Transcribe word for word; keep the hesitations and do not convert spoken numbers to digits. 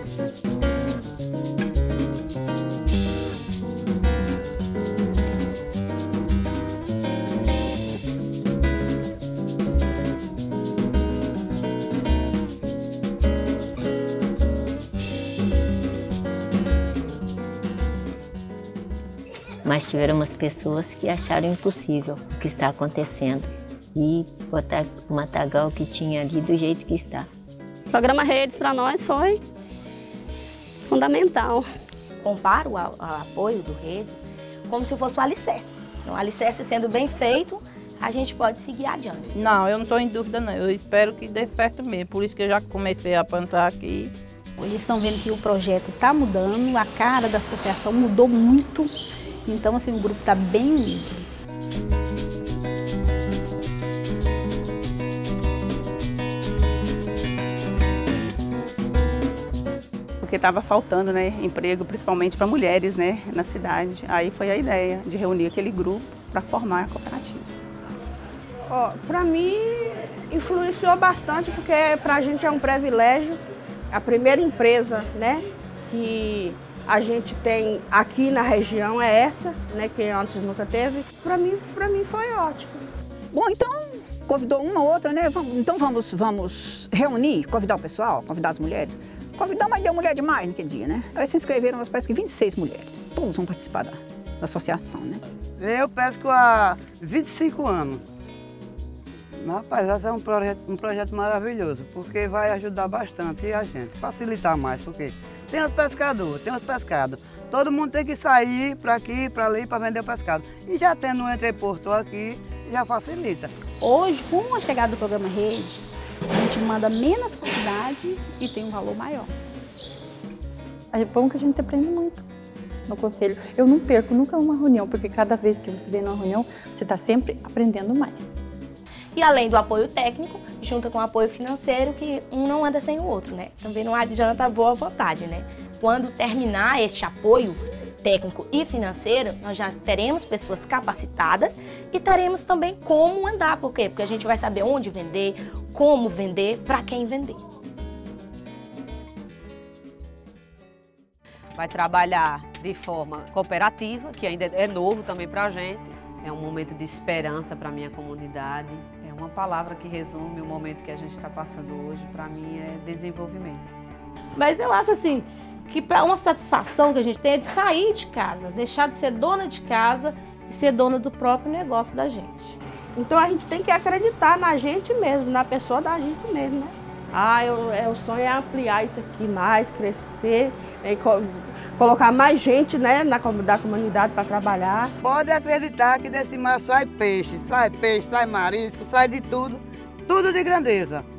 Mas tiveram umas pessoas que acharam impossível o que está acontecendo e botar o matagal que tinha ali do jeito que está. O programa Redes para nós foi fundamental. Comparo o apoio do Redes como se fosse o alicerce. O alicerce sendo bem feito, a gente pode seguir adiante. Não, eu não estou em dúvida não, eu espero que dê certo mesmo, por isso que eu já comecei a plantar aqui. Eles estão vendo que o projeto está mudando, a cara da associação mudou muito. Então, assim, o grupo está bem unido. Porque estava faltando, né, emprego, principalmente para mulheres, né, na cidade. Aí foi a ideia de reunir aquele grupo para formar a cooperativa. Ó, para mim, influenciou bastante, porque para a gente é um privilégio. A primeira empresa, né, que a gente tem aqui na região é essa, né, que antes nunca teve. Para mim, para mim foi ótimo. Bom, então convidou uma ou outra, né? Vamos, então vamos, vamos reunir, convidar o pessoal, convidar as mulheres. Convidar, mas deu mulher demais naquele dia, né? Aí se inscreveram, parece que vinte e seis mulheres. Todos vão participar da, da associação, né? Eu pesco há vinte e cinco anos. Rapaz, vai ser um projeto, um projeto maravilhoso, porque vai ajudar bastante a gente, facilitar mais, porque tem os pescadores, tem os pescados. Todo mundo tem que sair para aqui, para ali, para vender o pescado. E já tendo um entreposto aqui, já facilita. Hoje, com a chegada do programa Rede, a gente manda menos quantidade e tem um valor maior. É bom que a gente aprende muito no conselho. Eu não perco nunca uma reunião, porque cada vez que você vem numa reunião, você está sempre aprendendo mais. E além do apoio técnico, junto com o apoio financeiro, que um não anda sem o outro, né? Também não adianta a boa vontade, né? Quando terminar este apoio técnico e financeiro, nós já teremos pessoas capacitadas e teremos também como andar. Por quê? Porque a gente vai saber onde vender, como vender, para quem vender. Vai trabalhar de forma cooperativa, que ainda é novo também para a gente. É um momento de esperança para a minha comunidade. É uma palavra que resume o momento que a gente está passando hoje. Para mim é desenvolvimento. Mas eu acho assim, que para uma satisfação que a gente tem é de sair de casa, deixar de ser dona de casa e ser dona do próprio negócio da gente. Então a gente tem que acreditar na gente mesmo, na pessoa da gente mesmo, né? Ah, eu, é, o sonho é ampliar isso aqui mais, crescer, é, co colocar mais gente, né, na da comunidade para trabalhar. Pode acreditar que desse mar sai peixe, sai peixe, sai marisco, sai de tudo, tudo de grandeza.